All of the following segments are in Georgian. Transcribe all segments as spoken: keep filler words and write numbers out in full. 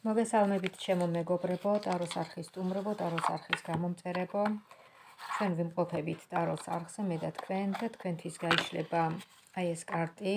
მოგესალმებით ჩემო მეგობრებო, ტაროს არხის სტუმრებო, ტაროს არხის გამომწერებო. ჩვენ ვიმყოფებით ტაროს არხზე, მე და თქვენ და თქვენთვის გაიშლება აი ეს კარტი.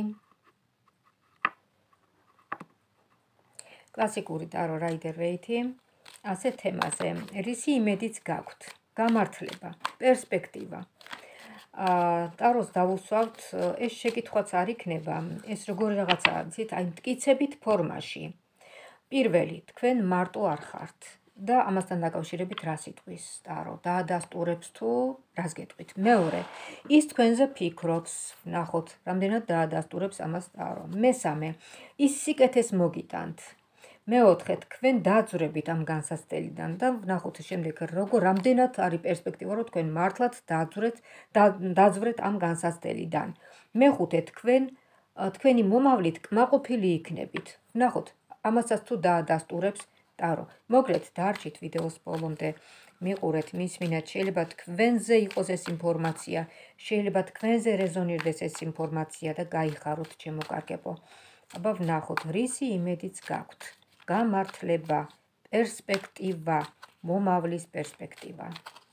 კლასიკური ტარო რაიდერ ვეითი. ასე თემაზე, რისი იმედიც გაქვთ? გამართლება, პერსპექტივა. ტაროს დავუსვავთ, ეს შეკითხვაც არ იქნება, ეს როგორი რაღაცაა, იცით, აი მტკიცებით ფორმაში. პირველი, თქვენ მარტო არ ხართ და ამასთან დაკავშირებით რას იტყვის ტარო? დაადასტურებს თუ რას გეტყვით? მეორე, ის თქვენზე ფიქრობს, ნახოთ, რამდენად დაადასტურებს ამას ტარო. მესამე, ის სიკეთეს მოგიტანთ. მეოთხე, თქვენ დაძვრებით ამ განსაცდელიდან და ნახოთ შემდეგ როგორ რამდენად არის პერსპექტივა, რომ თქვენ მართლაც დაძვრეთ დაძვრეთ ამ განსაცდელიდან. მეხუთე, თქვენ თქვენი მომავლით კმაყოფილი იქნებით. ნახოთ, ამასაც თუ დაადასტურებს ტარო. მოგლეთ დარჩით ვიდეოს ბოლომდე, მიყურეთ, მისმინეთ, შეიძლება თქვენზე იყოს ეს ინფორმაცია, შეიძლება თქვენზე რეზონირდეს ეს ინფორმაცია და გაიხაროთ ჩემო კარგებო. აბა ვნახოთ, რისი იმედიც გაქვთ? გამართლება, პერსპექტივა, მომავლის პერსპექტივა.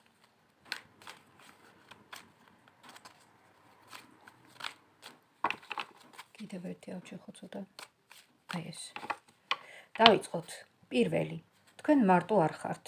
კიდევ ერთი ავჩეხო ცოტა. აი ეს. დავიწყოთ. პირველი, თქვენ მარტო არ ხართ.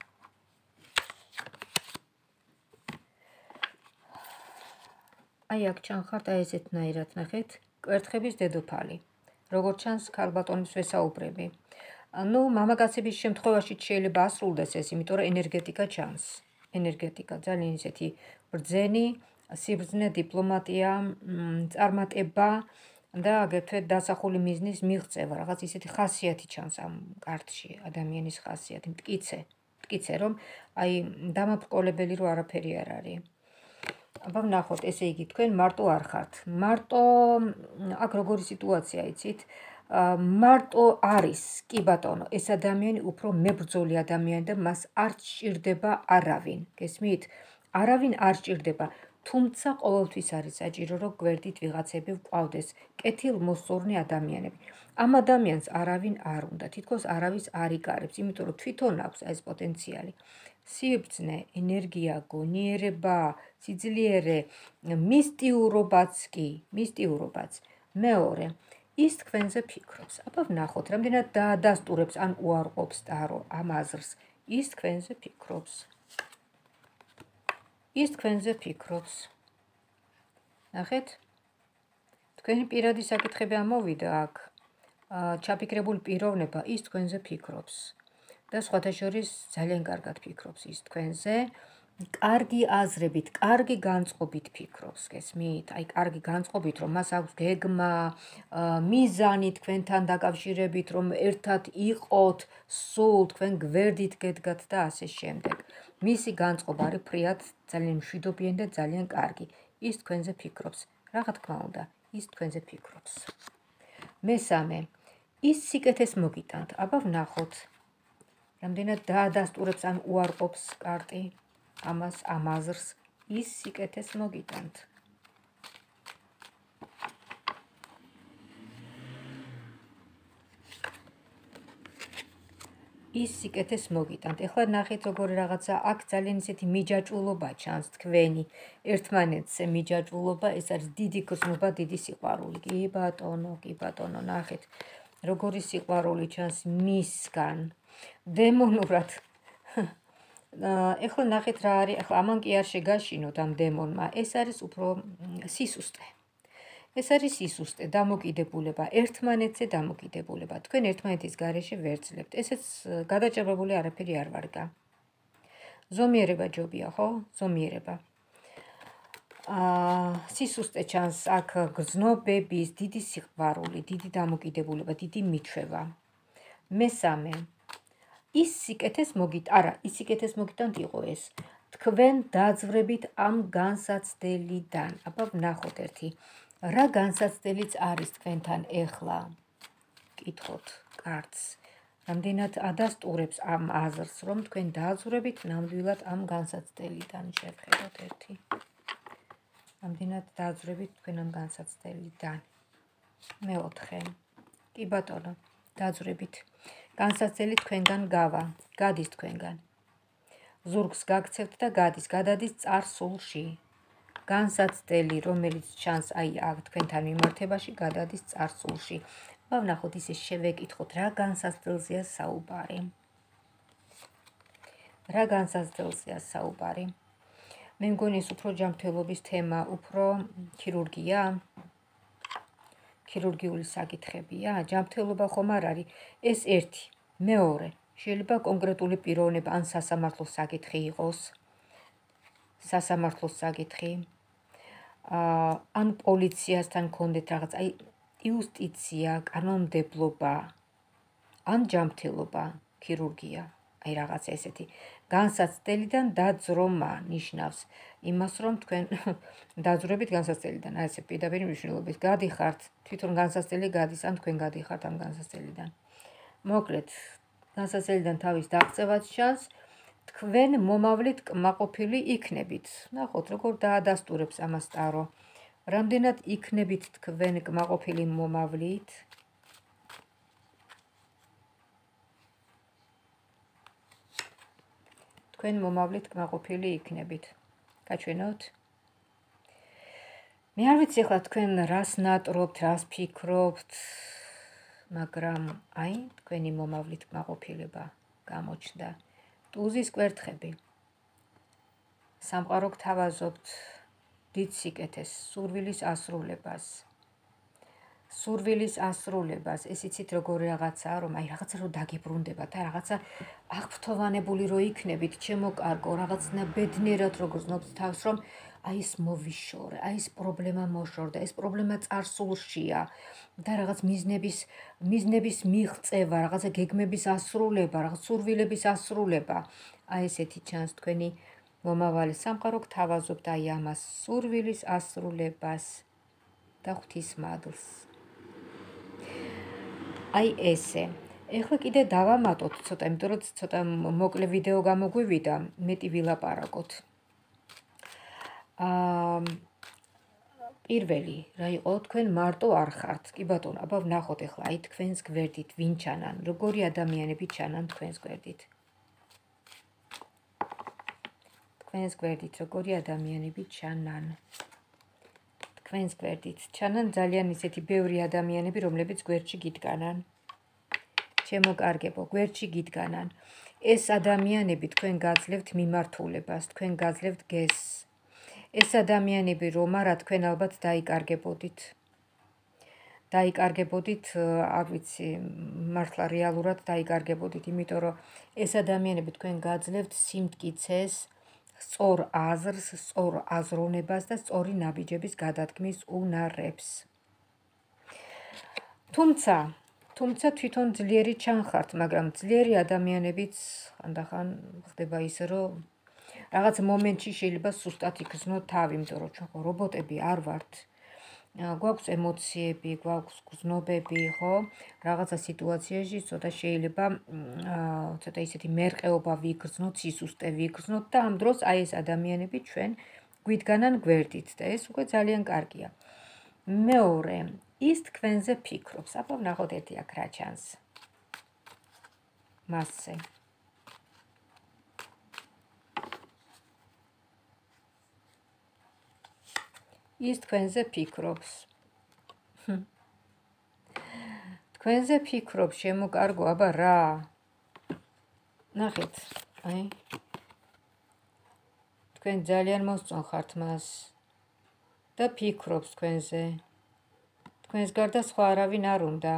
აი აქ ჩანხართ აი ესეთნაირად, ნახეთ, კვერთხების დედოფალი. როგორც ჩანს, ქალბატონის ვესაუბრები. ნუ მამაკაცების შემთხვევაში შეიძლება ასრულდეს ეს, იმიტომ რომ ენერგეტიკა ჩანს. ენერგეტიკა ძალიან ისეთი ბრძენი, სიბრძნე, დიპლომატია, წარმატება და აგრეთვე დასახული მიზნის მიღწევა, რაღაც ისეთი ხასიათი ჩანს ამ კარტში, ადამიანის ხასიათი, მტკიცე, მტკიცე, რომ აი დამაბრკოლებელი რო არაფერი არ არის. აბა ვნახოთ, ესე იგი, თქვენ მარტო არ ხართ. მარტო აქ როგორი სიტუაცია იცით? მარტო არის, კი ბატონო, ეს ადამიანი უფრო მებრძოლი ადამიანი და მას არ სჭირდება არავინ. გესმით? არავინ არ სჭირდება. თუმცა ყოველთვის არის საჭირო, რომ გვერდით ვიღაცები ვყავდეს, კეთილმოსურნე ადამიანები. ამ ადამიანს არავინ არ უნდა, თითქოს არავის არ იკარებს, იმიტომ რომ თვითონ აქვს ეს პოტენციალი. სიბრძნე, ენერგია, გონიერება, სიძლიერე, მისტიურობაც კი, მისტიურობაც. მეორე, ის თქვენზე ფიქრობს. აბა ვნახოთ, რამდენად დაადასტურებს ან უარყოფს ტარო ამ აზრს. ის თქვენზე ფიქრობს. ის თქვენზე ფიქრობს. ნახეთ? თქვენი პირადი საკითხები ამოვიდა აქ. ჩაფიქრებული პიროვნება, ის თქვენზე ფიქრობს. და სხვათა შორის ძალიან კარგად ფიქრობს ის თქვენზე. კარგი აზრებით, კარგი განწყობით ფიქრობს, გესმით? აი, კარგი განწყობით, რომ მას აქვს გეგმა, მიზანი თქვენთან დაკავშირებით, რომ ერთად იყოთ, სულ თქვენ გვერდით გედგათ და ასე შემდეგ. მისი განწყობა არის ფრიად ძალიან მშვიდობიანი და ძალიან კარგი. ის თქვენზე ფიქრობს. რა თქმა უნდა, ის თქვენზე ფიქრობს. მესამე, ის სიკეთეს მოგიტანთ. აბა ვნახოთ. რამდენად დაადასტურებს ან უარყოფს კარტი ამას ამ აზრს, ის სიკეთეს მოგიტანთ. ის სიკეთეს მოგიტანთ. ეხლა ნახეთ როგორი რაღაცა, აქ ძალიან ისეთი მიჯაჭვულობა ჩანს თქვენი ერთმანეთზე მიჯაჭვულობა, ეს არის დიდი გრძნობა, დიდი სიყვარული. კი ბატონო, კი ბატონო, ნახეთ, როგორი სიყვარული ჩანს მისგან. დემონურად. ეხლა ნახეთ რა არის, ეხლა ამან კი არ შეგაშინოთ ამ დემონმა, ეს არის უფრო სისუსტე. ეს არის სისუსტე, დამოკიდებულება, ერთმანეთზე დამოკიდებულება. თქვენ ერთმანეთის გარეშე ვერცლებთ. ესეც გადაჭრებული არაფერი არ ვარგა. ზომიერება ჯობია, ხო? ზომიერება. სისუსტე ჩანს აქ გრძნობების, დიდი სიყვარული, დიდი დამოკიდებულება, დიდი მიჩვევა. მესამე, ის სიკეთეს მოგიტ, არა, ის სიკეთეს მოგიტანთ იყო ეს. თქვენ დაძვრებით ამ განსაცდელიდან. აბა ვნახოთ ერთი. რა განსაცდელიც არის თქვენთან ეხლა? კითხოთ კარტს. რამდენად ადასტურებს ამ აზრს, რომ თქვენ დაძვრებით ნამდვილად ამ განსაცდელიდან. შევხედოთ ერთი. რამდენად დაძვრებით თქვენ ამ განსაცდელიდან. მეოთხე. კი ბატონო. დაძვრებით. განსაცდელი თქვენგან გავა, გადის თქვენგან. ზურგს გაგცევთ და გადის, გადადის წარსულში. განსაცდელი, რომელიც ჩანს აი აქ თქვენთან მიმართებაში, გადადის წარსულში. ვნახოთ ისე შევეკითხოთ, რა განსაცდელზეა საუბარი. რა განსაცდელზეა საუბარი. მე მგონი ეს უფრო ჯანმრთელობის თემა, უფრო ქირურგია, ქირურგიული საკითხებია, ჯანმრთელობა ხომ არ არის, ეს ერთი, მეორე, შეიძლება კონკრეტული პიროვნება ან სასამართლოს საკითხი იყოს, სასამართლოს საკითხი, ან პოლიციასთან გქონდეთ რაღაც, აი იუსტიცია, კანონმდებლობა, ან ჯანმრთელობა, ქირურგია, აი რაღაც ესეთი. განსაცდელიდან დაძრომა ნიშნავს იმას, რომ თქვენ დაძვრებით განსაცდელიდან, აი ესე პირდაპირ მნიშვნელობით გადიხართ, თვითონ განსაცდელი გადის, ან თქვენ გადიხართ ამ განსაცდელიდან. მოკლედ, განსაცდელიდან თავის დაღწევაც ჩანს, თქვენ მომავლით კმაყოფილი იქნებით. ნახოთ, როგორ დაადასტურებს ამას ტარო. რამდენად იქნებით თქვენ კმაყოფილი მომავლით? თქვენ მომავლით კმაყოფილი იქნებით. გაჩვენოთ? მე არ ვიცი ახლა თქვენ რას ნატრობთ, რას ფიქრობთ, მაგრამ აი თქვენი მომავლით კმაყოფილება გამოჩნდა. ტუზის კვერთხები. სამყარო გთავაზობთ დიდ სიკეთეს, სურვილის ასრულებას. სურვილის ასრულებას, ეს იცით როგორი რაღაცაა, რომ აი რაღაცა რო დაგიბრუნდებათ, აი რაღაცა აღფრთოვანებული რო იქნებით, ჩემო კარგო, რაღაცნა ბედნიერად როგორ ზნობთ თავს, რომ აი ეს მოვიშორე, აი ეს პრობლემა მოშორდა, ეს პრობლემა წარსულშია და რაღაც მიზნების მიზნების მიღწევა, რაღაცა გეგმების ასრულება, რაღაც სურვილების ასრულება. აი ესეთი ჩანს თქვენი მომავალი. სამყარო გთავაზობთ აი ამას, სურვილის ასრულებას და ღვთისმადლს. აი ესე. ეხლა კიდე დავამატოთ ცოტა, იმიტომ რომ ცოტა მოკლე ვიდეო გამოგვივიდა, მეტი ვილაპარაკოთ. აა პირველი რა იყო, თქვენ მარტო არ ხართ. კი ბატონო, აბა ვნახოთ ეხლა აი თქვენს გვერდით ვინ ჩანან, როგორი ადამიანები ჩანან თქვენს გვერდით. თქვენს გვერდით როგორი ადამიანები ჩანან. თქვენს გვერდით ჩანან ძალიან ისეთი ბევრი ადამიანები, რომლებიც გვერდში გიდგანან. ჩემო კარგებო, გვერდში გიდგანან. ეს ადამიანები თქვენ გაძლევთ მიმართულებას, თქვენ გაძლევთ გესს. ეს ადამიანები რომ არა, თქვენ ალბათ დაიკარგებოდით. დაიკარგებოდით, არ ვიცი, მართლა რეალურად დაიკარგებოდით, იმიტომ რომ ეს ადამიანები თქვენ გაძლევთ სიმტკიცეს, სწორ აზრს, სწორ აზროვნებას და სწორი ნაბიჯების გადადგმის უნარებს. თუმცა, თუმცა თვითონ ძლიერი ჩანხართ, მაგრამ ძლიერი ადამიანებიც ხანდახან ხდება ისე, რომ რაღაც მომენტში შეიძლება სუსტად იგრძნოთ თავი, იმიტომ რომ ჩვენ ხო რობოტები არ ვართ. გვაქვს ემოციები, გვაქვს გრძნობები, ხო? რაღაცა სიტუაციაში ცოტა შეიძლება ცოტა ისეთი მერყეობა ვიგრძნოთ, სისუსტე ვიგრძნოთ და ამ დროს აი ეს ადამიანები ჩვენ გვიდგანან გვერდით და ეს უკვე ძალიან კარგია. მეორე, ის თქვენზე ფიქრობს. აბა ვნახოთ ერთი აქ რა ჩანს. მასზე. ის თქვენზე ფიქრობს. თქვენზე ფიქრობს, შემოკარგო, აბა რა? ნახეთ, აი. თქვენ ძალიან მოსწონხართ მას და ფიქრობს თქვენზე. თქვენს გარდა სხვა არავინ არ უნდა.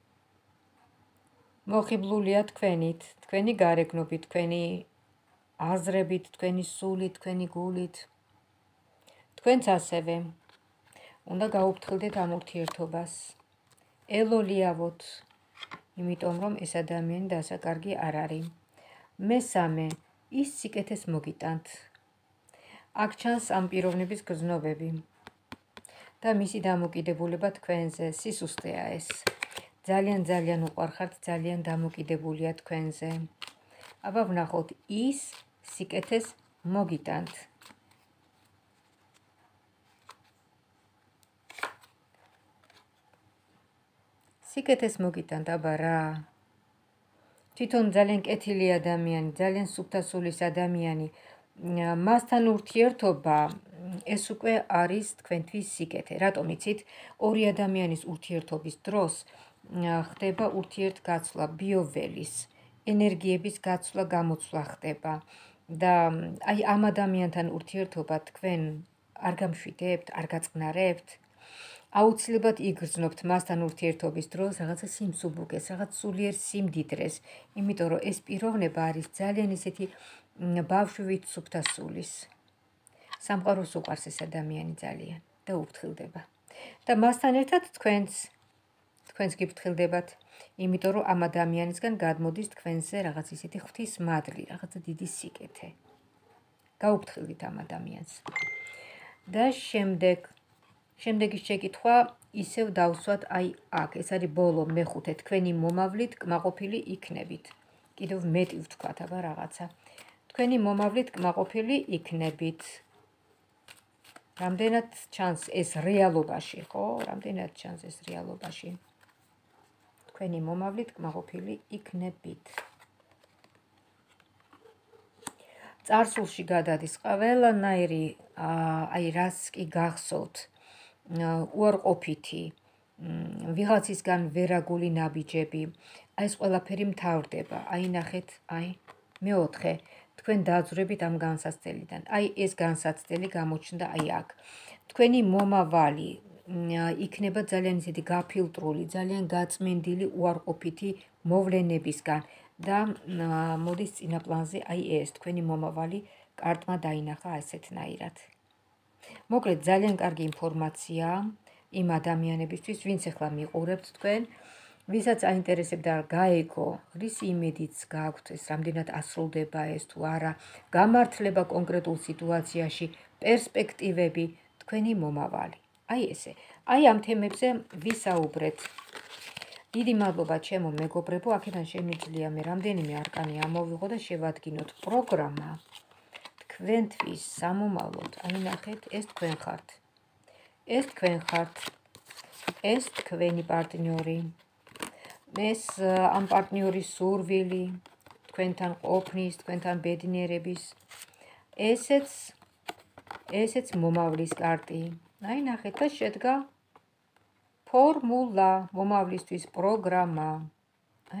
მოხიბლულია თქვენით, თქვენი გარეგნობით, თქვენი აზრებით, თქვენი სულით, თქვენი გულით. თქვენც ასევე უნდა გაუფრთხილდეთ ამ ურთიერთობას. ელოლიავოთ, იმიტომ რომ ეს ადამიანი დასაკარგი არ არის. მესამე, ის სიკეთეს მოგიტანთ. აქ ჩანს ამ პიროვნების გრძნობები და მისი დამოკიდებულება თქვენზე, სისუსტეა ეს. ძალიან ძალიან უყვარხართ, ძალიან დამოკიდებულია თქვენზე. აბა ვნახოთ, ის სიკეთეს მოგიტანთ. სიკეთეს მოგიტანთ, აბა რა. თვითონ ძალიან კეთილი ადამიანი, ძალიან სუფთასულის ადამიანი, მასთან ურთიერთობა ეს უკვე არის თქვენთვის სიკეთე. რატომ იცით? ორი ადამიანის ურთიერთობის დროს ხდება ურთიერთგაცვლა, ბიოველის, ენერგიების გაცვლა, გამოცვლა ხდება. და აი ამ ადამიანთან ურთიერთობა თქვენ არ გამშვიდებთ, არ გაწყნარებთ? აუცილებლად იგრძნობთ მასთან ურთიერთობის დროს რაღაცა სიმსუბუქეს, რაღაც სულიერ სიმდიდრეს, იმიტომ რომ ეს პიროვნება არის ძალიან ისეთი ბავშვივით სუფთასულის. სამყაროს უყვარს ეს ადამიანი ძალიან და უფრთხილდება. და მასთან ერთად თქვენც თქვენც გიფრთხილდებათ, იმიტომ რომ ამ ადამიანისგან გადმოდის თქვენზე რაღაც ისეთი ღვთისმადლი, რაღაცა დიდი სიკეთე. გაუფრთხილდით ამ ადამიანს. და შემდეგ შემდეგი შეკითხვა ისევ დავსვათ აი აქ, ეს არის ბოლო მეხუთე, თქვენი მომავლით კმაყოფილი იქნებით. კიდევ მეტი ვთქვათ, აბა რაღაცა. თქვენი მომავლით კმაყოფილი იქნებით. რამდენად ჩანს ეს რეალობაში, ხო? რამდენად ჩანს ეს რეალობაში. თქვენი მომავლით კმაყოფილი იქნებით. წარსულში გადადის ყველანაირი, აი რას კი გახსოვთ, უარყოფითი, ვიღაცისგან ვერაგული ნაბიჯები, აი ეს ყველაფერი მთავრდება. აი ნახეთ, აი მეოთხე, თქვენ დაძვრებით ამ განსაცდელიდან. აი ეს განსაცდელი გამოჩნდა აი აქ. თქვენი მომავალი იქნება ძალიან ისეთი გაფილტრული, ძალიან გაწმენდილი, უარყოფითი მოვლენებისგან და მოდის წინა პლანზე აი ეს თქვენი მომავალი კარტმა დაინახა ასეთნაირად. მოკლედ ძალიან კარგი ინფორმაცია იმ ადამიანებისთვის, ვინც ახლა მიყურებთ თქვენ, ვისაც აინტერესებდა გაეგო, რისი იმედიც გააქვთ, ეს რამდენად ასრულდება ეს თუ არა, გამართლება კონკრეტულ სიტუაციაში, პერსპექტივები, თქვენი მომავალი. აი ესე. აი ამ თემებზე ვისაუბრეთ. დიდი მადლობა ჩემო მეგობრებო, აქედან შემიძლია მე რამდენიმე არკანი ამოვიღო და შევადგინოთ პროგრამა თქვენთვის სამომავლოდ. აი ნახეთ, ეს თქვენ ხართ. ეს თქვენ ხართ. ეს თქვენი პარტნიორი. ეს ამ პარტნიორის სურვილი, თქვენთან ყოფნის, თქვენთან ბედნიერების. ესეც ესეც მომავლის კარტი. აი ნახეთ და შედგა ფორმულა, მომავლისთვის პროგრამა. აი.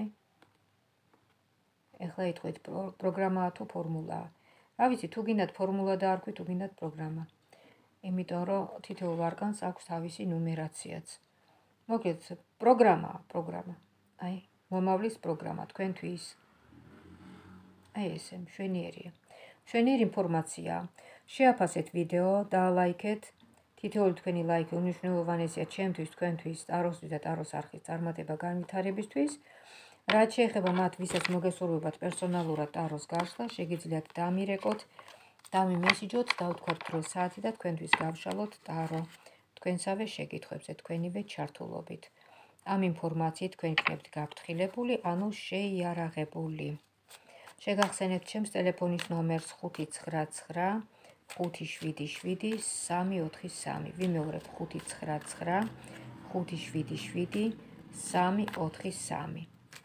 ეხლა იტყვით პროგრამაა თუ ფორმულაა. რა ვიცი, თუ გინდათ ფორმულა დაარქვით, თუ გინდათ პროგრამა. იმიტომ რომ თითოეულ არკანს აქვს თავისი ნუმერაციაც. მოკლედ, პროგრამაა, პროგრამა. აი, მომავლის პროგრამა თქვენთვის. აი ესე, მშვენიერია. მშვენიერი ინფორმაციაა. შეაფასეთ ვიდეო, დაალაიქეთ. თითოეული თქვენი ლაიქი უმნიშვნელოვანესია ჩემთვის, თქვენთვის, ტაროსთვის და ტაროს არხის წარმატება განვითარებისთვის. რაც შეეხება მათ, ვისაც მოგესურვებათ პერსონალურად ტაროს გაშლა, შეგიძლიათ დამირეკოთ, დამიმესიჯოთ, დავთქვათ დრო საათი და თქვენთვის გავშალოთ ტარო. თქვენსავე შეკითხვებზე, თქვენივე ჩართულობით. ამ ინფორმაციით თქვენ იქნებით გაფრთხილებული, ანუ შეიარაღებული. შეგახსენებთ ჩემს ტელეფონის ნომერს ხუთი ცხრა ცხრა ხუთი შვიდი შვიდი სამი ოთხი სამი. ვიმეორებ ხუთი ცხრა ცხრა ხუთი შვიდი შვიდი სამი ოთხი სამი.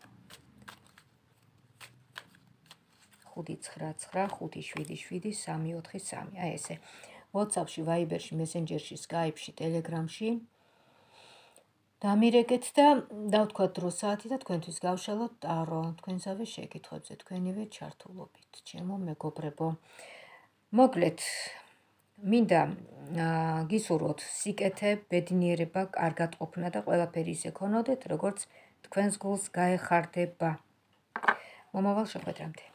ხუთი ცხრა ცხრა ხუთი შვიდი შვიდი სამი ოთხი სამი. აი ესე. WhatsApp-ში, Viber-ში, Messenger-ში, Skype-ში, Telegram-ში. დამირეკეთ და დავთქვათ დრო საათი და თქვენთვის გავშალოთ ტარო. თქვენსავე შეკითხვებზე, თქვენივე ჩართულობით. ჩემო მეგობრებო. მოკლედ, მინდა გისურვოთ სიკეთე, ბედნიერება, კარგად ყოფნა და ყველაფერი ისე ქონოდეთ, როგორც თქვენს გულს გაეხარდება. მომავალ შეხვედრამდე.